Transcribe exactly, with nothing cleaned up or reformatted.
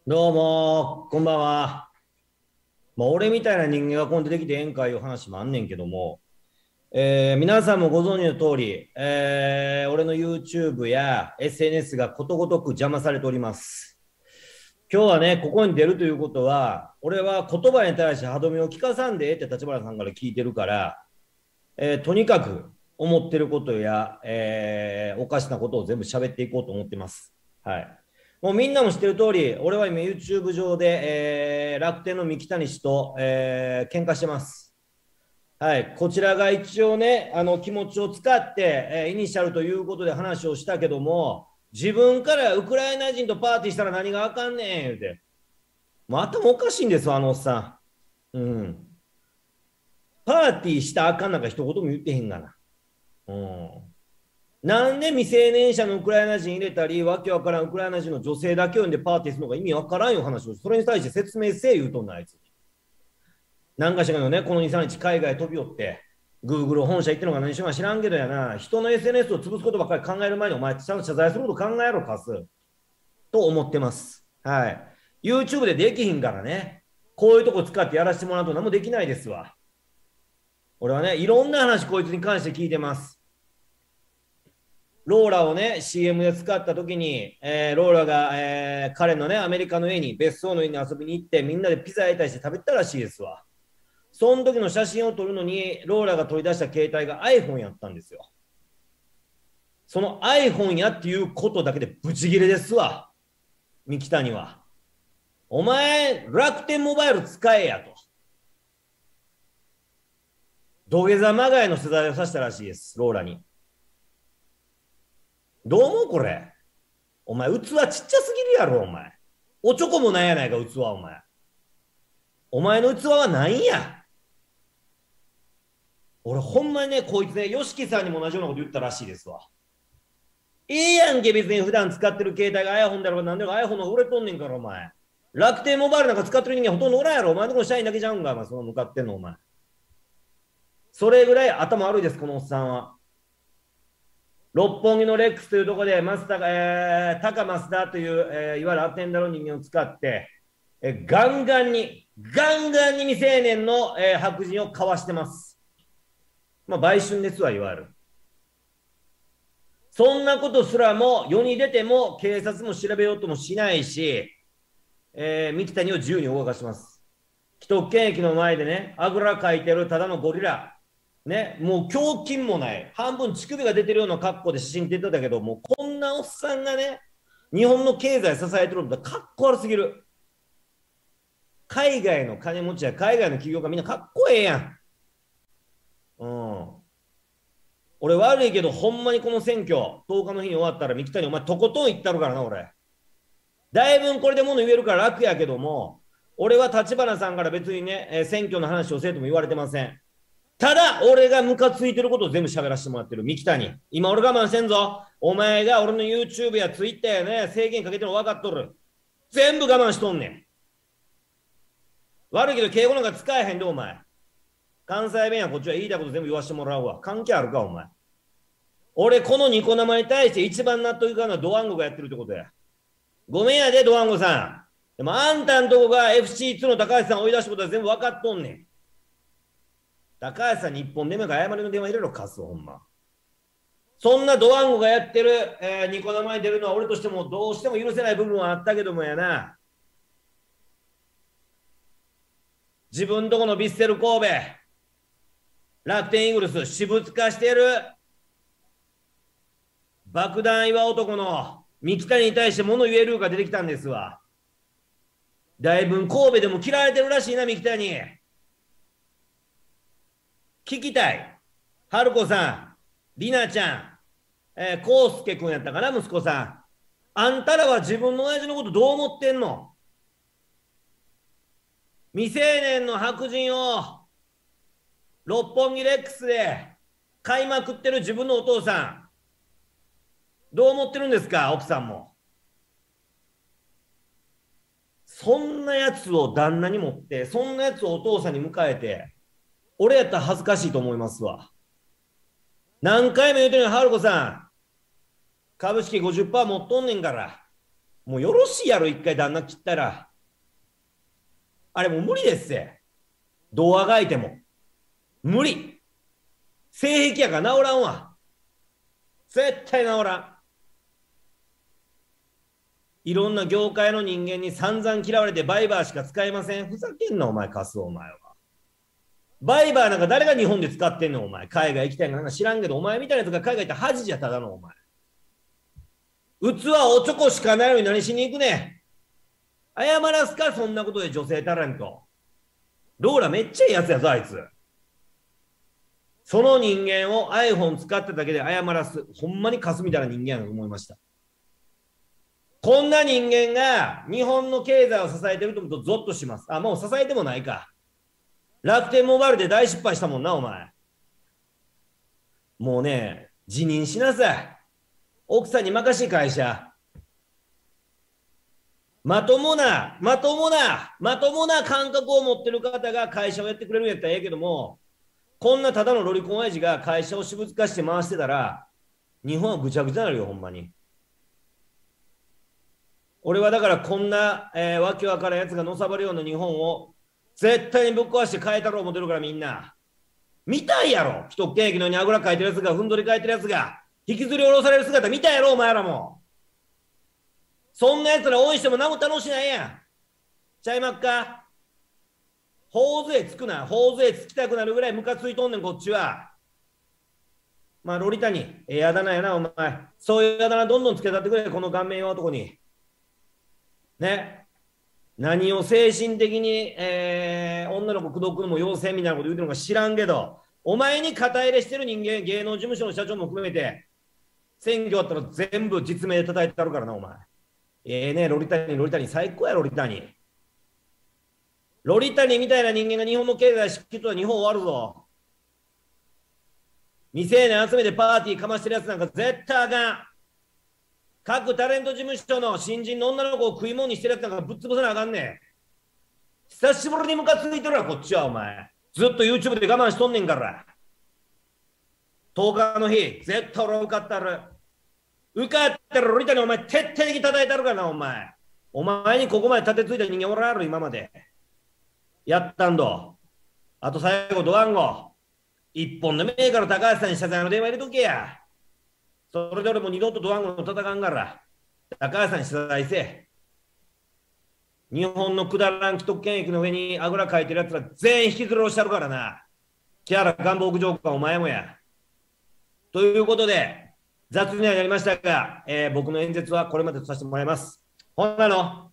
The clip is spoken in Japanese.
どうも、こんばんは。まあ、俺みたいな人間が今度できて宴会いう話もあんねんけども、えー皆さんもご存知の通り、えー俺の YouTube や エスエヌエス がことごとく邪魔されております。今日はね、ここに出るということは、俺は言葉に対して歯止めを聞かさんでええって立花さんから聞いてるから、えーとにかく思ってることや、えーおかしなことを全部喋っていこうと思ってます。はい。もうみんなも知ってる通り、俺は今 YouTube 上で、えー楽天の三木谷氏と、えー喧嘩してます。はい。こちらが一応ね、あの気持ちを使って、えーイニシャルということで話をしたけども、自分からウクライナ人とパーティーしたら何があかんねん、言うて。もう頭おかしいんですよ、あのおっさん。うん。パーティーしたらあかんなんか一言も言ってへんがな。うん。なんで未成年者のウクライナ人入れたり、わけわからんウクライナ人の女性だけ呼んでパーティーするのが意味わからんよ話を、それに対して説明せえ言うとんのあいつ。なんかしらのね、このに、さんにち海外飛び寄って、Google 本社行ってるのか何しろか知らんけどやな、人の エスエヌエス を潰すことばっかり考える前に、お前、ちゃんと謝罪すること考えろ、カス。と思ってます。はい。YouTube でできひんからね、こういうとこ使ってやらせてもらうと何もできないですわ。俺はね、いろんな話こいつに関して聞いてます。ローラをね、シーエム で使った時に、えーローラが、えー彼のね、アメリカの家に、別荘の家に遊びに行って、みんなでピザ焼いたりして食べたらしいですわ。その時の写真を撮るのに、ローラが取り出した携帯が iPhone やったんですよ。その iPhone やっていうことだけでブチギレですわ。三木谷は。お前、楽天モバイル使えやと。土下座まがいの取材をさせたらしいです、ローラに。どう思うこれ。お前、器ちっちゃすぎるやろ、お前。おちょこもないやないか、器、お前。お前の器は何や。俺、ほんまにね、こいつね、YOSHIKI さんにも同じようなこと言ったらしいですわ。ええやんけ、別に普段使ってる携帯が iPhone だろうが何だろうが iPhone の売れとんねんから、お前。楽天モバイルなんか使ってる人間ほとんどおらんやろ。お前のとこの社員だけじゃうんか、お前、その向かってんの、お前。それぐらい頭悪いです、このおっさんは。六本木のレックスというところで、マスターが、えー、高増田という、えーいわゆるアテンダーの人間を使って、えーガンガンに、ガンガンに未成年の、えー白人をかわしてます。まあ、売春ですわ、いわゆる。そんなことすらも世に出ても警察も調べようともしないし、えー、三木谷を自由に動かします。既得権益の前でね、あぐらかいてるただのゴリラ。ね、もう胸筋もない、半分乳首が出てるような格好で写真出てたけど、もうこんなおっさんがね、日本の経済支えてるんだ、かっこ悪すぎる。海外の金持ちや海外の企業がみんなかっこええやん。うん。俺悪いけど、ほんまにこの選挙、とおかの日に終わったら、三木谷、お前とことん言ったるからな、俺。だいぶこれで物言えるから楽やけども、俺は立花さんから別にね、えー選挙の話をせえとも言われてません。ただ、俺がムカついてることを全部喋らせてもらってる、三木谷。今俺我慢してんぞ。お前が俺の YouTube や Twitter やね、制限かけてるの分かっとる。全部我慢しとんねん。悪いけど敬語なんか使えへんで、お前。関西弁やこっちは言いたいこと全部言わしてもらうわ。関係あるか、お前。俺、このニコ生に対して一番納得いかんのはドワンゴがやってるってことや。ごめんやで、ドワンゴさん。でもあんたんとこが エフシーツー の高橋さん追い出したことは全部分かっとんねん。高橋さんに一本でもか謝りの電話入れろ、カス、ほんま。そんなドワンゴがやってる、えーニコ生に出るのは俺としてもどうしても許せない部分はあったけどもやな。自分とこのヴィッセル神戸、楽天イーグルス、私物化してる爆弾岩男の三木谷に対して物言えるが出てきたんですわ。だいぶ神戸でも嫌われてるらしいな、三木谷。聞きたい。春子さん、りなちゃん、えー、こうすけくんやったかな、息子さん。あんたらは自分の親父のことどう思ってんの。未成年の白人を六本木レックスで買いまくってる自分のお父さん、どう思ってるんですか、奥さんも。そんなやつを旦那に持って、そんなやつをお父さんに迎えて、俺やったら恥ずかしいと思いますわ。何回も言うてるよ、春子さん。株式ごじゅっパーセント持っとんねんから。 もうよろしいやろ、一回旦那切ったら。あれもう無理ですぜ。どうあがいても。無理。性癖やから治らんわ。絶対治らん。いろんな業界の人間に散々嫌われてバイバーしか使えません。ふざけんな、お前、貸す、お前は。バイバーなんか誰が日本で使ってんの、お前。海外行きたいなんか知らんけど、お前みたいなやつが海外行ったら恥じゃただの、お前。器おちょこしかないのに何しに行くねん。謝らすか、そんなことで女性タレント。ローラめっちゃいいやつやぞ、あいつ。その人間を iPhone 使っただけで謝らす。ほんまに貸すみたいな人間やと思いました。こんな人間が日本の経済を支えてると思うとゾッとします。あ、もう支えてもないか。楽天モバイルで大失敗したもんな、お前。もうね、辞任しなさい。奥さんに任し会社。まともな、まともな、まともな感覚を持ってる方が会社をやってくれるんやったらええけども、こんなただのロリコン親父が会社を私物化して回してたら、日本はぐちゃぐちゃになるよ、ほんまに。俺はだからこんな、えー、わけわからんやつがのさばるような日本を絶対にぶっ壊して変えたろう思ってるからみんな。見たいやろ。既得権益のようにあぐらかいてるやつが、ふんどりかいてるやつが、引きずり下ろされる姿見たやろ、お前らも。そんなやつら応援しても何も楽しないやん。ちゃいまっか。頬杖つくな。頬杖つきたくなるぐらいムカついとんねん、こっちは。まあ、ロリタに、ええあだ名やな、お前。そういうあだ名どんどんつけたってくれ、この顔面用男に。ね。何を精神的に、えー、女の子口説くのも要請みたいなこと言うてるのか知らんけど、お前に肩入れしてる人間、芸能事務所の社長も含めて、選挙あったら全部実名で叩いてあるからな、お前。ええね、ロリタニ、ロリタニ、最高や、ロリタニ。ロリタニみたいな人間が日本の経済敷きとは日本終わるぞ。未成年集めてパーティーかましてるやつなんか絶対あかん。各タレント事務所の新人の女の子を食い物にしてるやつなんかぶっ潰さなあかんねん。久しぶりにムカついてるわ、こっちは、お前。ずっと YouTube で我慢しとんねんから。とおかの日、絶対俺は受かったる。受かったらロリタにお前徹底的に叩いたるからな、お前。お前にここまで立てついた人間おらんやろ、今まで。やったんど。あと最後、ドワンゴ。一本のメーカーの高橋さんに謝罪の電話入れとけや。それで俺も二度とドワンゴと戦うんから。高橋さんに謝罪せえ。日本のくだらん既得権益の上にあぐらかいてるやつら全員引きずり下ろしてあるからな。木原官房副長官お前もや。ということで、雑にはなりましたが、えー、僕の演説はこれまでとさせてもらいます。ほんなの